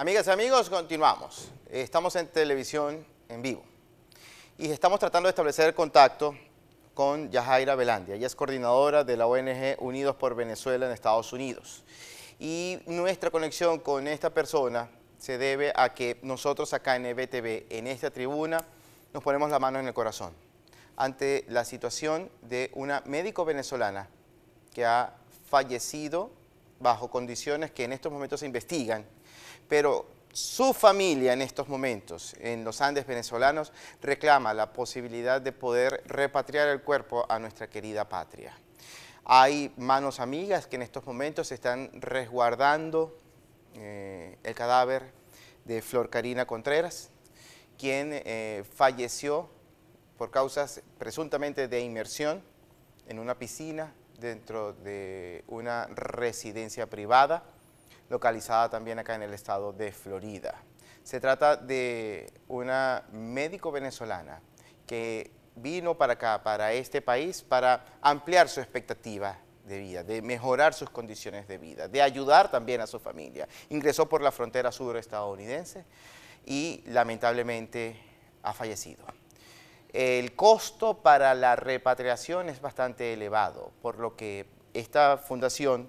Amigas y amigos, continuamos. Estamos en televisión en vivo y estamos tratando de establecer contacto con Yajaira Velandia. Ella es coordinadora de la ONG Unidos por Venezuela en Estados Unidos. Y nuestra conexión con esta persona se debe a que nosotros acá en EBTV, en esta tribuna, nos ponemos la mano en el corazón ante la situación de una médico venezolana que ha fallecido bajo condiciones que en estos momentos se investigan, pero su familia en estos momentos, en los Andes venezolanos, reclama la posibilidad de poder repatriar el cuerpo a nuestra querida patria. Hay manos amigas que en estos momentos están resguardando el cadáver de Flor Karina Contreras, quien falleció por causas presuntamente de inmersión en una piscina dentro de una residencia privada, localizada también acá en el estado de Florida. Se trata de una médico venezolana que vino para acá, para este país, para ampliar su expectativa de vida, de mejorar sus condiciones de vida, de ayudar también a su familia. Ingresó por la frontera sur estadounidense y lamentablemente ha fallecido. El costo para la repatriación es bastante elevado, por lo que esta fundación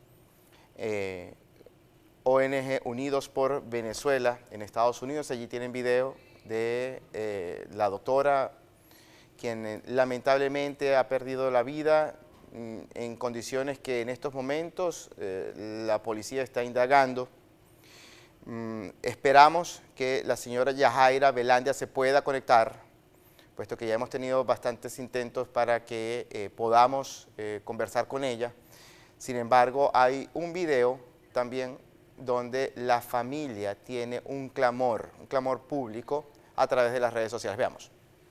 ONG Unidos por Venezuela en Estados Unidos, allí tienen video de la doctora, quien lamentablemente ha perdido la vida en condiciones que en estos momentos la policía está indagando. Esperamos que la señora Yajaira Velandia se pueda conectar, puesto que ya hemos tenido bastantes intentos para que podamos conversar con ella. Sin embargo, hay un video también donde la familia tiene un clamor público a través de las redes sociales. Veamos.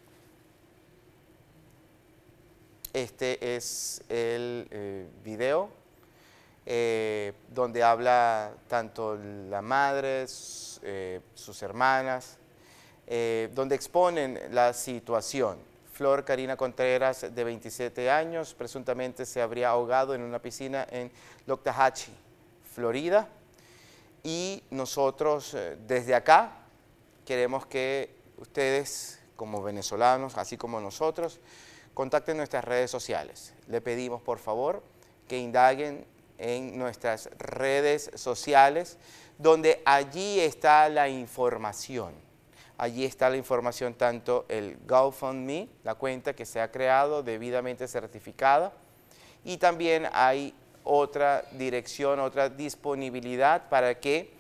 Este es el video donde habla tanto la madre, sus hermanas, donde exponen la situación. Flor Karina Contreras, de 27 años, presuntamente se habría ahogado en una piscina en Loxahatchee, Florida. Y nosotros desde acá queremos que ustedes, como venezolanos, así como nosotros, contacten nuestras redes sociales. Le pedimos, por favor, que indaguen en nuestras redes sociales, donde allí está la información. Allí está la información, tanto el GoFundMe, la cuenta que se ha creado debidamente certificada, y también hay otra dirección, otra disponibilidad para que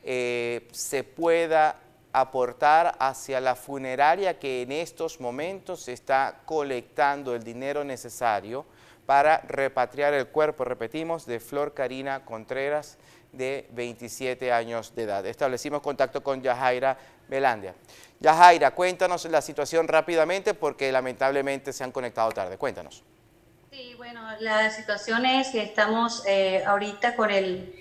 se pueda aportar hacia la funeraria que en estos momentos se está colectando el dinero necesario para repatriar el cuerpo, repetimos, de Flor Karina Contreras, de 27 años de edad. Establecimos contacto con Yajaira Velandia. Yajaira, cuéntanos la situación rápidamente porque lamentablemente se han conectado tarde. Cuéntanos. Sí, bueno, la situación es que estamos ahorita con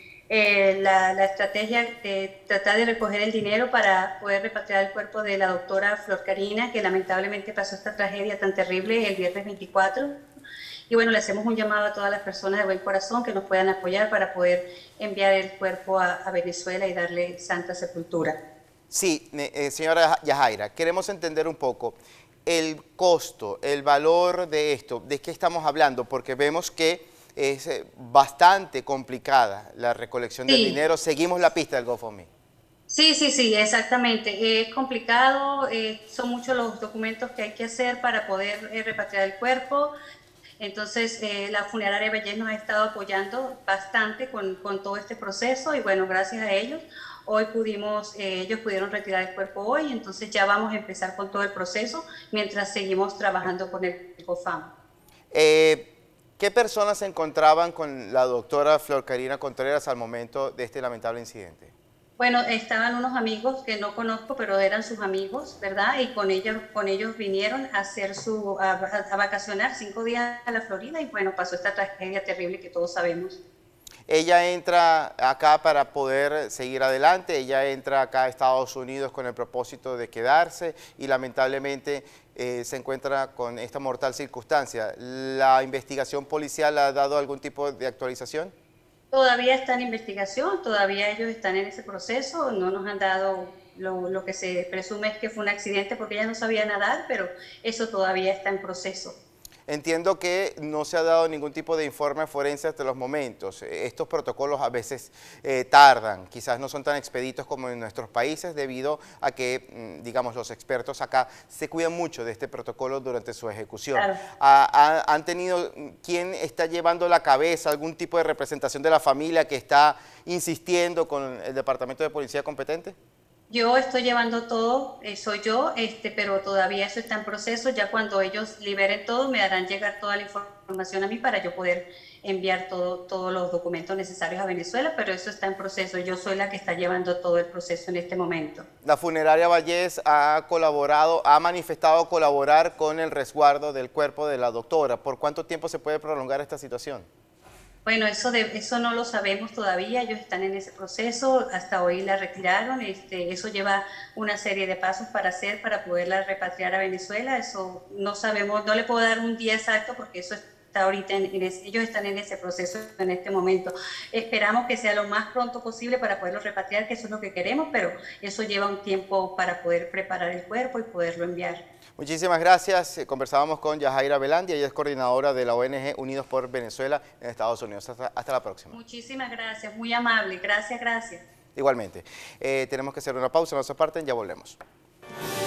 la estrategia de tratar de recoger el dinero para poder repatriar el cuerpo de la doctora Flor Karina, que lamentablemente pasó esta tragedia tan terrible el viernes 24. Y bueno, le hacemos un llamado a todas las personas de buen corazón que nos puedan apoyar para poder enviar el cuerpo a Venezuela y darle santa sepultura. Sí, señora Yajaira, queremos entender un poco el costo, el valor de esto, de qué estamos hablando, porque vemos que es bastante complicada la recolección del Sí. dinero. Seguimos la pista del GoFundMe. Sí, exactamente. Es complicado, son muchos los documentos que hay que hacer para poder repatriar el cuerpo. Entonces, la funeraria Bellés nos ha estado apoyando bastante con todo este proceso y bueno, gracias a ellos, hoy ellos pudieron retirar el cuerpo hoy, entonces ya vamos a empezar con todo el proceso mientras seguimos trabajando con el COFAM. ¿Qué personas se encontraban con la doctora Flor Karina Contreras al momento de este lamentable incidente? Bueno, estaban unos amigos que no conozco, pero eran sus amigos, ¿verdad? Y con ellos vinieron a hacer a vacacionar 5 días a la Florida y bueno, pasó esta tragedia terrible que todos sabemos. Ella entra acá para poder seguir adelante, ella entra acá a Estados Unidos con el propósito de quedarse y lamentablemente se encuentra con esta mortal circunstancia. ¿La investigación policial ha dado algún tipo de actualización? Todavía está en investigación, todavía ellos están en ese proceso, no nos han dado lo que se presume es que fue un accidente porque ella no sabía nadar, pero eso todavía está en proceso. Entiendo que no se ha dado ningún tipo de informe forense hasta los momentos. Estos protocolos a veces tardan, quizás no son tan expeditos como en nuestros países debido a que, digamos, los expertos acá se cuidan mucho de este protocolo durante su ejecución. Claro. ¿Han tenido quién está llevando la cabeza, algún tipo de representación de la familia que está insistiendo con el departamento de policía competente? Yo estoy llevando todo, soy yo, pero todavía eso está en proceso. Ya cuando ellos liberen todo, me harán llegar toda la información a mí para yo poder enviar todos los documentos necesarios a Venezuela, pero eso está en proceso. Yo soy la que está llevando todo el proceso en este momento. La funeraria Vallés ha colaborado, ha manifestado colaborar con el resguardo del cuerpo de la doctora. ¿Por cuánto tiempo se puede prolongar esta situación? Bueno, eso no lo sabemos todavía, ellos están en ese proceso, hasta hoy la retiraron, eso lleva una serie de pasos para hacer para poderla repatriar a Venezuela, eso no sabemos, no le puedo dar un día exacto porque eso está ahorita, ellos están en ese proceso en este momento. Esperamos que sea lo más pronto posible para poderlo repatriar, que eso es lo que queremos, pero eso lleva un tiempo para poder preparar el cuerpo y poderlo enviar. Muchísimas gracias. Conversábamos con Yajaira Velandia, ella es coordinadora de la ONG Unidos por Venezuela en Estados Unidos. Hasta la próxima. Muchísimas gracias, muy amable. Gracias, gracias. Igualmente. Tenemos que hacer una pausa, no se aparten, ya volvemos.